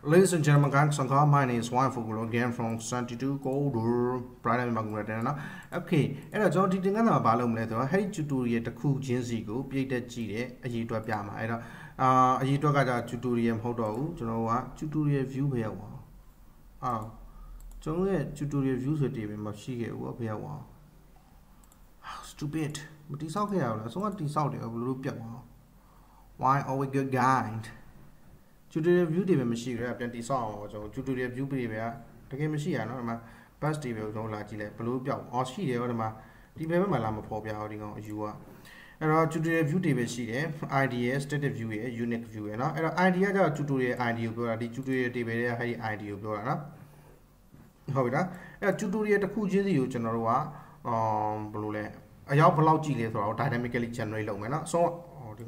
Ladies and gentlemen, guys, my name is Juan Fugulo again from 72 Goldur, Pride Magna. Okay, and I don't think I'm a balloon letter. I hate to do it a cool Jinzi go, be that G, a G to a Piama. A G to a tutorial hodo, you know what? Tutorial view here. Ah, so tutorial views with David Machi, what here. Stupid, but this out here, so what this out of Lupia. Why always good guide? Tutorial view TV machine rap and song so tutorial view behavior the game machine no past TV no like blue bill or she or ma the baby my llama phobia outing on you are and tutorial view TV sheet idea static view unique view and idea tutorial idea the tutorial TV idea how it a tutorial the cool you general blue a yaw below chile dynamically generate so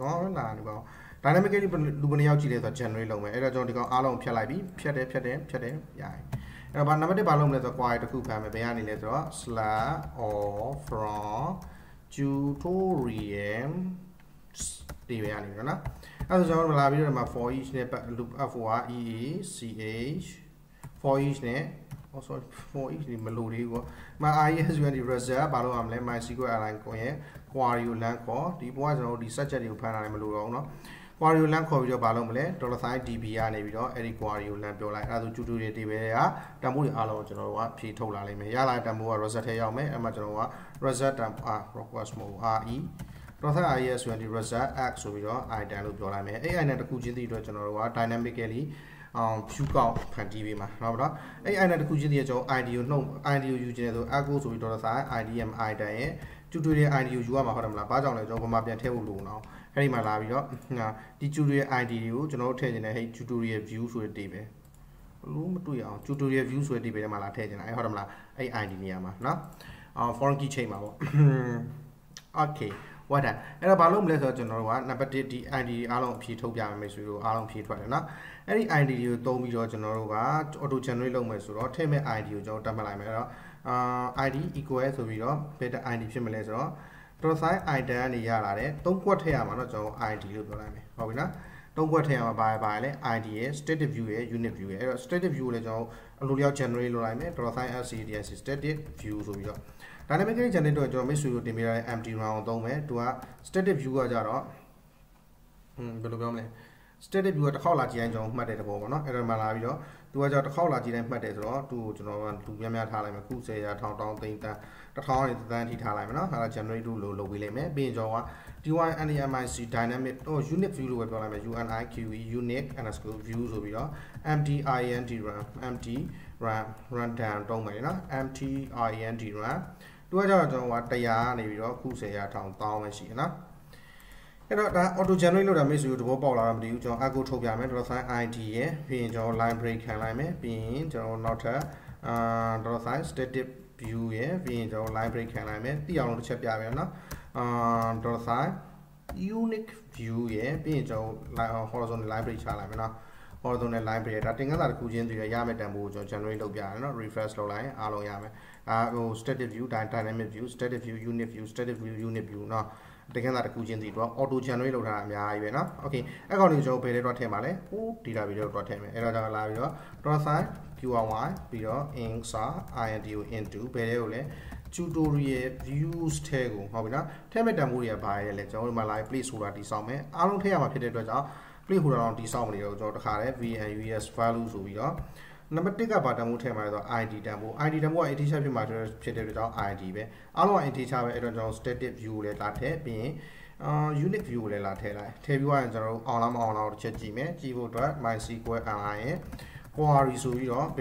dynamically Lubania Chile the general low, Erajon alone Pialabi, Piade, Yai. About number the balloon letter quiet a coop and a bayani letter, sla or from tutorial Diviana. As a general library for each loop of EECH for each name. Also for each melody. My eye has been reserved, Balloon, my secret airline coin, Quarry Lanco, the boys and all the such a new panel. Quarry land call your balomle, Dollar DBA Navido, Eric Quarry land bill like other tutorial DBA, Damuri Alo Genoa, P. Tolame, Yala Damua, Rosetta Yame, Amajanoa, Rosetta Rockwasmo RE. Rotha IS when the Rosetta acts over your I download your lame, A and the Kuji General dynamically puke out Pantivima. A and the Kuji idea no idea you Agos with Dollar IDM IDA, tutorial idea you are Mahamla, Bajan, Jogoma table now. Hey, my labio, the tutorial idea, you know, taking a tutorial views with David. Tutorial views with David Malatain. I heard him like a idea, no? Foreign key chamber. Okay, what and a balloon letter general one, number the idea along P. Tobia, Miss you, along P. Twatter. Any idea you told me your general or to general messer or tell me idea, Joe Tamalama, ID equals to be better idea simulator. Tosai idea ni yala don't quote here no idea how we don't quote here by idea static view unit view static view le jo alulia generate lo lai me tosai LCDS static view so bi dynamically generate to jo မိတ်ဆွေတို့တင်ပြရတဲ့ empty round သုံးမယ်သူက static view ကကြတော့ဘယ်လိုပြောမလဲ static view ကတစ်ခေါက်လာကြည့်ရင်ကျွန်တော်မှတ်တဲ့သဘောပေါ့နော်အဲ့ဒါမှလာပြီးတော့သူကကြတော့တစ်ခေါက်လာကြည့်တိုင်းမှတ်တယ်ဆိုတော့သူ့ကိုကျွန်တော်ကလူများများထားလိုက်မယ်ခု10ရာ1000တောင်းသိန်းတန်း1000နဲ့တန်းထိထားလိုက်မယ်နော်အဲ့ဒါ generate လို့လုပ်ပေးလိုက်မယ်ပြီးရင်ကျွန်တော်က DYNAMIC dynamic unit view လို့ပဲပြောလိုက်မယ် UNIQE unique underscore view ဆိုပြီးတော့ MTINT run down တုံးမယ်နော် MTINT run သူကကြတော့ကျွန်တော်က100နေပြီးတော့ခု10ရာ1000ပဲရှိတယ်နော်အဲ့တော့ဒါ auto generate လို့တာမိတ်ဆွေတို့သဘောပေါက်လာတာမသိဘူးကျွန်တော် echo ထုတ်ပြမယ် $id ရယ်ပြီးရင်ကျွန်တော် line break ခံလိုက်မယ်ပြီးရင်ကျွန်တော်နောက်ထပ် static view ရယ်ပြီးရင်ကျွန်တော် line break ခံလိုက်မယ်သိအောင်လို့တစ်ချက်ပြမယ်နော်unique view ရယ်ပြီးရင်ကျွန်တော် horizontal line break ချလိုက်မယ်နော် horizontal line break ဒါတင်ကန်းစာတစ်ခုချင်းစီရမယ်တန်ဖိုးကိုကျွန်တော် generate လုပ်ပြရတယ်နော် refresh လုပ်လိုက်ရင်အားလုံးရမယ်ဟို static view dynamic view static view unit view static view unit view နော်တကယ်တော့တစ်ခုချင်းစီတော့ auto generate လုပ်ထားတာအများကြီးပဲเนาะ okay အဲ့ကောင်လေးကျွန်တော်ဘယ်ထဲတော့ထည့်ပါလဲဟို data ဗီဒီယိုတော့ထည့်မယ်အဲ့တော့ကျွန်တော်လာပြီးတော့ .site qry ပြီးတော့ insa into into ဘယ်ထဲကိုလဲ tutorial views ထဲကိုဟုတ်ပြီနော်ထည့်မဲ့တန်ဖိုးတွေကဘာရဲလဲကျွန်တော်တို့မှာ live place ဆိုတာတည်ဆောက်မယ်အားလုံးထည့်ရမှာဖြစ်တဲ့အတွက်ကြောင့် place ဟိုတော့တည်ဆောက်မနေတော့ကျွန်တော်တခါလဲ vnus value ဆိုပြီးတော့နံပါတ်1ကဘာတန်ဖိုးထည့်မှာလဲဆိုတော့ id တန်ဖိုး id တန်ဖိုးက integer ဖြစ်မှာဖြစ်တဲ့အတွက်ကြောင့် id ပဲအားလုံးက integer ပဲအဲ့တော့ကျွန်တော် static view ကိုလည်းလာထည့်ပြီးရင်unit view ကိုလည်းလာထည့်လိုက်ထည့်ပြီးတော့ကျွန်တော်တို့ အောင်လားမအောင်လားတစ်ချက်ကြည့်မယ်ကြည့်ဖို့အတွက် mysql online ရဲ့ query ဆိုပြီးတော့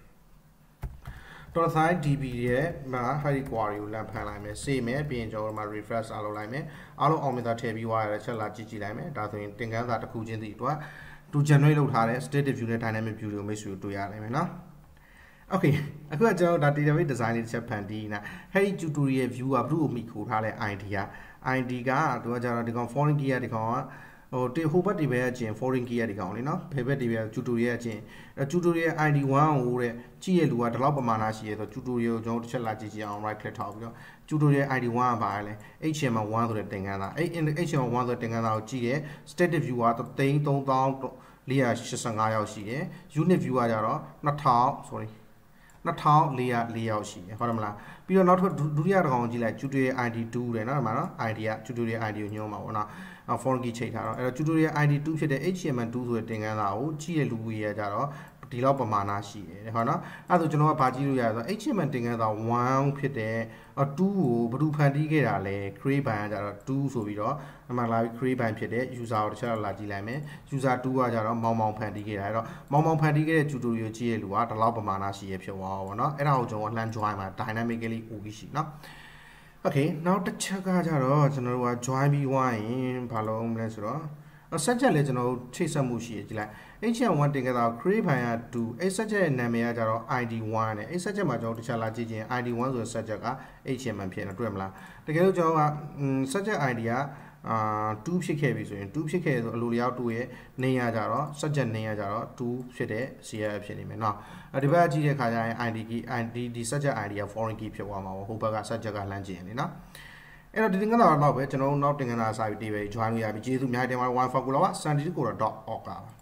.site db ရဲ့မှာ high query ကိုလမ်းဖန်လိုက်မယ်စေမယ်ပြီးရင်ကျွန်တော်တို့မှာ refresh အားလုပ်လိုက်မယ်အားလုံးအောင်မြင်တာထည့်ပြီးသွားရတဲ့ချက်လာကြည့်လိုက်မယ်ဒါဆိုရင်သင်ခန်းစာတစ်ခုချင်းစီအတွက်သူ generate လုပ်ထားတဲ့ static view နဲ့ dynamic view တွေကိုမိတ်ဆွေတွေ့ရနိုင်မယ်နော် okay အခုကကျွန်တော်ဒါ database design လေးတစ်ချက်ဖန်တီးနေတာအဲ့ဒီ tutorial view ကဘယ်လိုမိခိုထားလဲ id ကသူကကြတော့ဒီကောင် foreign key ကဒီကောင်ကဟိုဟိုဘက်ဒီဘက်အကျင် foreign key ရဒီကောင်လေနော်ဘယ်ဘက်ဒီဘက် tutorial အကျင် tutorial id 1ကိုတဲ့ကြည့်ရလူကဒီလောက်ပမာဏရှိရဆို tutorial ကိုကျွန်တော်တစ်ချက်လာကြည့်ကြည့်အောင် right click ထောက်ပြီးတော့ tutorial id 1ကပါလဲ HTML1 ဆိုတဲ့သင်ခန်းစာအဲ့ HTML1 ဆိုတဲ့သင်ခန်းစာကိုကြည့်ရဲ static view က33000 layer 85ရောက်ရှိတယ် unit view ကကြတော့2000 sorry 2000 layer ရောက်ရှိတယ်ဟုတ်တယ်မလားပြီးတော့နောက်ထပ်ဒုတိယတစ်ကောင်ကြည့်လိုက် tutorial id 2တယ်နော်ဒီမှာနော် id က tutorial id ကိုညွှန်းပါဘောနော် foreign key ချိန်ထားတော့အဲ့တော့ tutorial id 2ဖြစ်တဲ့ html2 ဆိုတဲ့သင်ခန်းစာကိုကြည့်ရလူကြီးရကြတော့ဒီလောက်ပမာဏရှိတယ်ဟုတ်နော်အဲ့ဒါဆိုကျွန်တော်ကဗာကြည့်လို့ရဆို html သင်ခန်းစာ1ဖြစ်တဲ့2ကိုဘယ်သူဖန်တီးခဲ့တာလဲ create by ကကြတော့2ဆိုပြီးတော့အမှန်လား create by ဖြစ်တဲ့ user ကိုတစ်ချက်လာကြည့်လိုက်မယ် user 2ကကြတော့မောင်မောင်ဖန်တီးခဲ့တာအဲ့တော့မောင်မောင်ဖန်တီးခဲ့တဲ့ tutorial ကြည့်ရလူကဒီလောက်ပမာဏရှိရဖြစ်သွားပါဘောနော်အဲ့ဒါကိုကျွန်တော်လှမ်း join မှာ dynamically OB ရှိနော် okay နောက်တစ်ချက်ကကြတော့ကျွန်တော်တို့က join ပြီးဝိုင်းရင်ဘာလို့မလဲဆိုတော့ဆက်ချက်လေကျွန်တော်တို့ချိတ်ဆက်မှုရှိရကြည့်လိုက် HM1 တင်ခဲ့တာ create by 2အဲ့ဆက်ချက်ရဲ့နာမည်ကကြတော့ ID1 နဲ့အဲ့ဆက်ချက်မှာကျွန်တော်တခြားလာကြည့်ချင်း ID1 ဆိုတဲ့ဆက်ချက်က HM ဖြစ်နေတွေ့မလားတကယ်လို့ကျွန်တော်ကဆက်ချက် ID က2ဖြစ်ခဲ့ပြီဆိုရင်2ဖြစ်ခဲ့ဆိုအလိုလျောက်2ရဲ့နေရကြတော့ဆက်ချက်နေရကြတော့2ဖြစ်တဲ့ CF ဖြစ်နေမယ်เนาะဒီဘက်ကြည့်တဲ့ခါကျရင် ID key ID ဒီဆက်ချက် ID က foreign key ဖြစ်သွားမှာပေါ့ဟိုဘက်ကဆက်ချက်ကလမ်းကျင်နေเนาะအဲ့တော့ဒီသင်ခန်းစာတော့ပဲကျွန်တော်တို့နောက်သင်ခန်းစာစာပြီးတည်ပဲ join လို့ရပြီကျေးဇူးအများကြီးတင်ပါတယ် 1 for ကိုလာပါ sandy ကိုတော့ .org ပါ